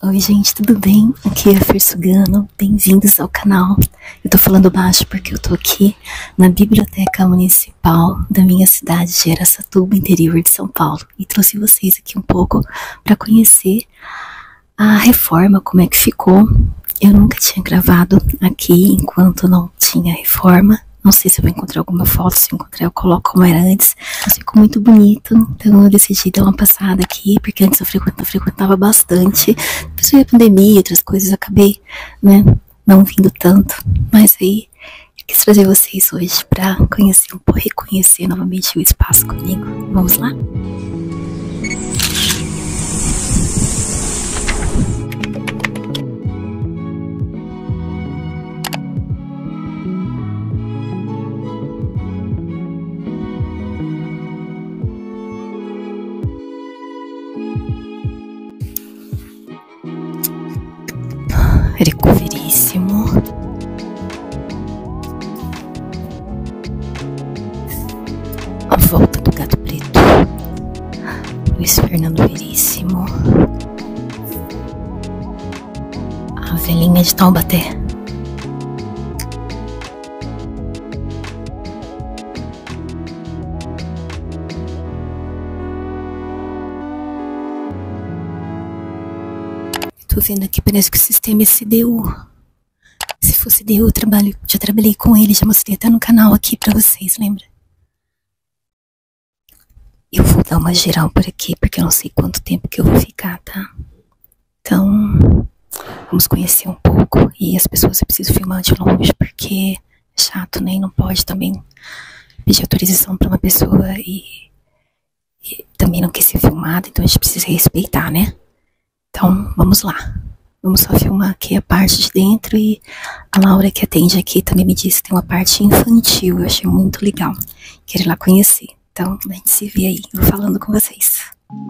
Oi gente, tudo bem? Aqui é a Fer Sugano, bem-vindos ao canal. Eu tô falando baixo porque eu tô aqui na Biblioteca Municipal da minha cidade de Araçatuba, interior de São Paulo. E trouxe vocês aqui um pouco para conhecer a reforma, como é que ficou. Eu nunca tinha gravado aqui enquanto não tinha reforma. Não sei se eu vou encontrar alguma foto, se eu encontrar eu coloco como era antes. Mas ficou muito bonito, então eu decidi dar uma passada aqui, porque antes eu frequentava bastante. Depois veio a pandemia e outras coisas, acabei, né, não vindo tanto. Mas aí, eu quis trazer vocês hoje pra conhecer um pouco, reconhecer novamente o espaço comigo. Vamos lá? Recoveríssimo. A volta do gato preto. Luiz Fernando Veríssimo. A velhinha de Taubaté. Tô vendo aqui, parece que o sistema é CDU. Se for CDU, eu já trabalhei com ele, já mostrei até no canal aqui pra vocês, lembra? Eu vou dar uma geral por aqui, porque eu não sei quanto tempo que eu vou ficar, tá? Então, vamos conhecer um pouco. E as pessoas eu preciso filmar de longe, porque é chato, né? E não pode também pedir autorização pra uma pessoa e também não quer ser filmada, então a gente precisa respeitar, né? Então, vamos lá. Vamos só filmar aqui a parte de dentro e a Laura que atende aqui também me disse que tem uma parte infantil. Eu achei muito legal. Quero ir lá conhecer. Então, a gente se vê aí, eu falando com vocês.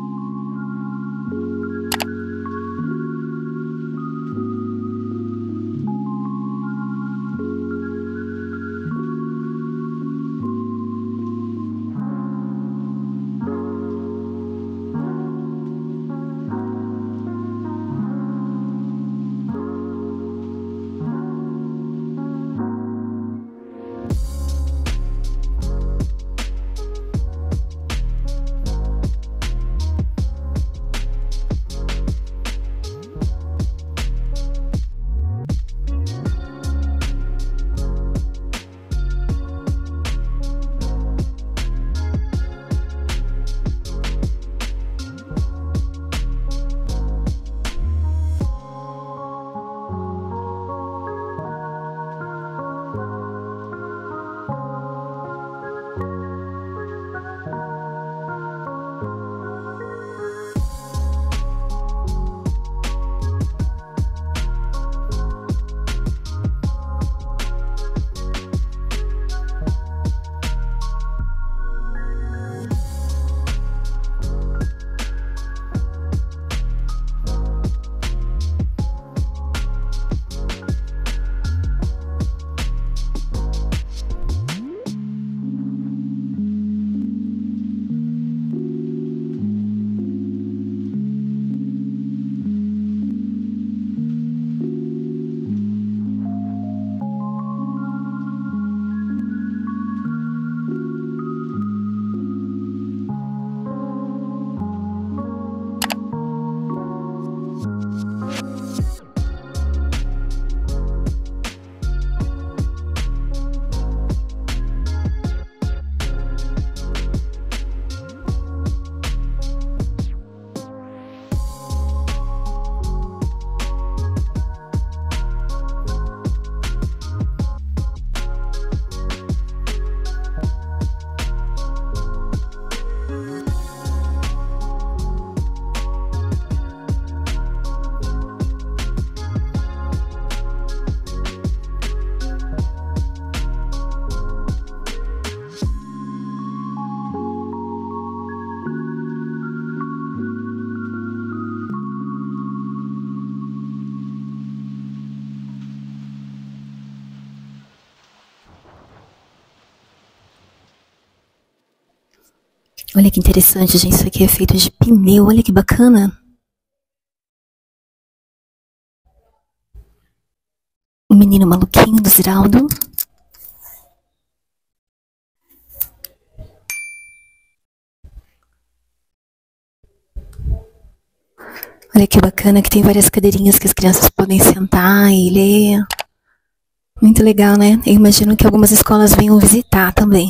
Olha que interessante, gente. Isso aqui é feito de pneu. Olha que bacana. O menino maluquinho do Ziraldo. Olha que bacana que tem várias cadeirinhas que as crianças podem sentar e ler. Muito legal, né? Eu imagino que algumas escolas venham visitar também.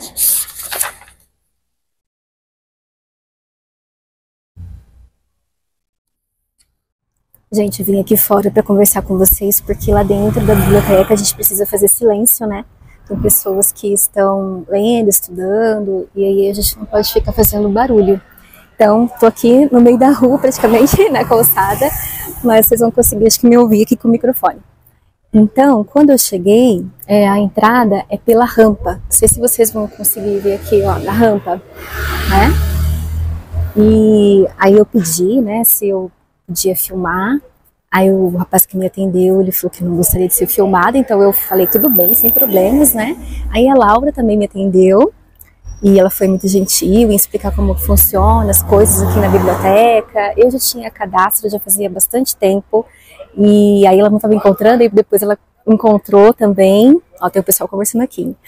Gente, eu vim aqui fora para conversar com vocês, porque lá dentro da biblioteca a gente precisa fazer silêncio, né? Tem pessoas que estão lendo, estudando, e aí a gente não pode ficar fazendo barulho. Então, tô aqui no meio da rua, praticamente, na calçada, mas vocês vão conseguir, acho que, me ouvir aqui com o microfone. Então, quando eu cheguei, a entrada é pela rampa. Não sei se vocês vão conseguir ver aqui, ó, na rampa, né? E aí eu pedi, né, se eu podia filmar. Aí o rapaz que me atendeu, ele falou que não gostaria de ser filmado, então eu falei tudo bem, sem problemas, né? Aí a Laura também me atendeu e ela foi muito gentil em explicar como funciona as coisas aqui na biblioteca. Eu já tinha cadastro, já fazia bastante tempo e aí ela não estava encontrando, e depois ela encontrou também. Ó, tem o pessoal conversando aqui.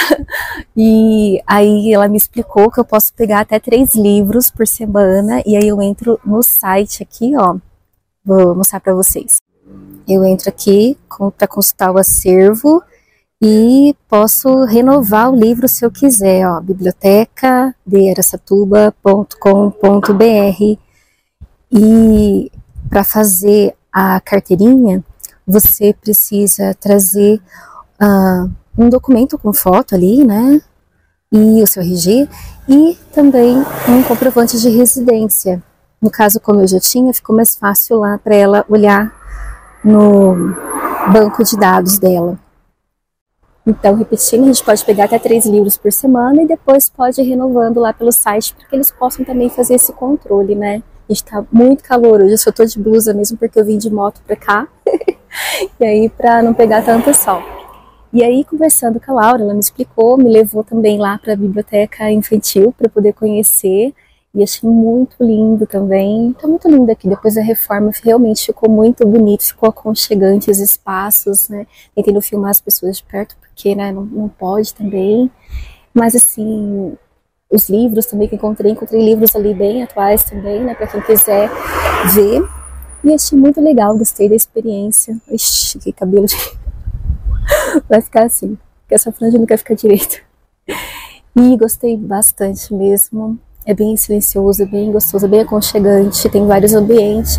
E aí ela me explicou que eu posso pegar até 3 livros por semana, e aí eu entro no site aqui, ó. Vou mostrar para vocês. Eu entro aqui para consultar o acervo e posso renovar o livro se eu quiser, ó, bibliotecadearacatuba.com.br. E para fazer a carteirinha, você precisa trazer um documento com foto ali, né? E o seu RG, e também um comprovante de residência. No caso, como eu já tinha, ficou mais fácil lá para ela olhar no banco de dados dela. Então, repetindo, a gente pode pegar até 3 livros por semana e depois pode ir renovando lá pelo site para que eles possam também fazer esse controle, né? A gente tá muito calor hoje, eu só tô de blusa mesmo porque eu vim de moto para cá. E aí, para não pegar tanto sol. E aí, conversando com a Laura, ela me explicou, me levou também lá para a biblioteca infantil para poder conhecer. E achei muito lindo também. Tá muito lindo aqui. Depois da reforma realmente ficou muito bonito, ficou aconchegante os espaços, né? Tentando filmar as pessoas de perto, porque, né, não pode também. Mas assim, os livros também que encontrei livros ali bem atuais também, né? Para quem quiser ver. E achei muito legal, gostei da experiência. Ixi, que cabelo de... vai ficar assim, porque essa franja não quer ficar direito. E gostei bastante mesmo. É bem silencioso, é bem gostoso, é bem aconchegante, tem vários ambientes.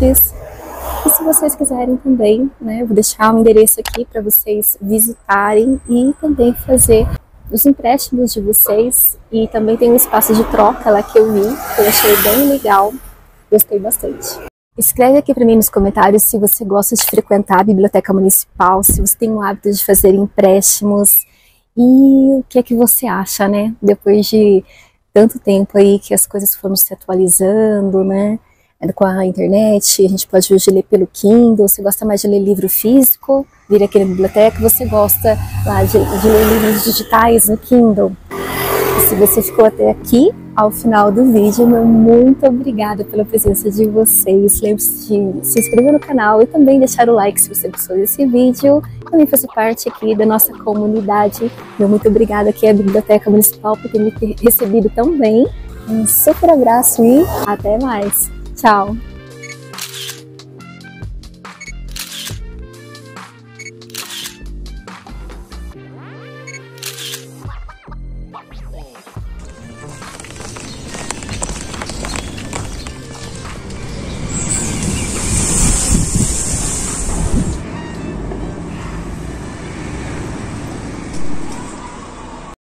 E se vocês quiserem também, né, eu vou deixar um endereço aqui para vocês visitarem e também fazer os empréstimos de vocês. E também tem um espaço de troca lá que eu vi, que eu achei bem legal, gostei bastante. Escreve aqui para mim nos comentários se você gosta de frequentar a biblioteca municipal, se você tem o hábito de fazer empréstimos e o que é que você acha, né, depois de tanto tempo aí que as coisas foram se atualizando, né? Com a internet, a gente pode hoje ler pelo Kindle. Você gosta mais de ler livro físico, vir aqui na biblioteca? Você gosta lá de ler livros digitais no Kindle? E se você ficou até aqui, ao final do vídeo, meu muito obrigada pela presença de vocês. Lembre-se de se inscrever no canal e também deixar o like se você gostou desse vídeo. Também fazer parte aqui da nossa comunidade. Meu muito obrigada aqui à Biblioteca Municipal por ter me recebido tão bem. Um super abraço e até mais. Tchau!